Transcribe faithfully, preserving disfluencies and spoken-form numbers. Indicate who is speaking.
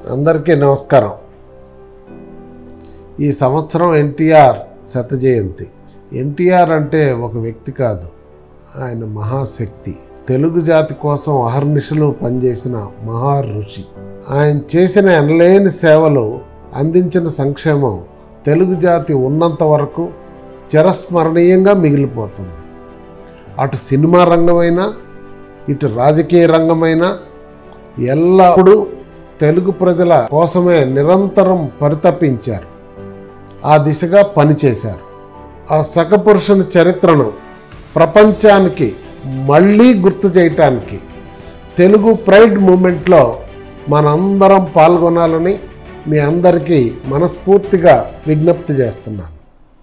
Speaker 1: అందరికీ నమస్కారం. ఈ సంవత్సరం ఎన్టీఆర్ శత జయంతి. ఎన్టీఆర్ అంటే ఒక వ్యక్తి కాదు, ఆయన మహాశక్తి. తెలుగు జాతి కోసం అహర్నిశలు పనిచేసిన మహా ఋషి. ఆయన చేసిన ఎనలేని సేవలు, అందించిన సంక్షేమం తెలుగు జాతి ఉన్నంత వరకు చిరస్మరణీయంగా మిగిలిపోతుంది. అటు సినిమా రంగమైనా, ఇటు రాజకీయ రంగమైనా ఎల్లప్పుడూ తెలుగు ప్రజల కోసమే నిరంతరం పరితపించారు, ఆ దిశగా పనిచేశారు. ఆ సకపురుషుని చరిత్రను ప్రపంచానికి మళ్ళీ గుర్తు చేయటానికి తెలుగు ప్రైడ్ మూమెంట్లో మనందరం పాల్గొనాలని మీ అందరికీ మనస్ఫూర్తిగా విజ్ఞప్తి చేస్తున్నాను.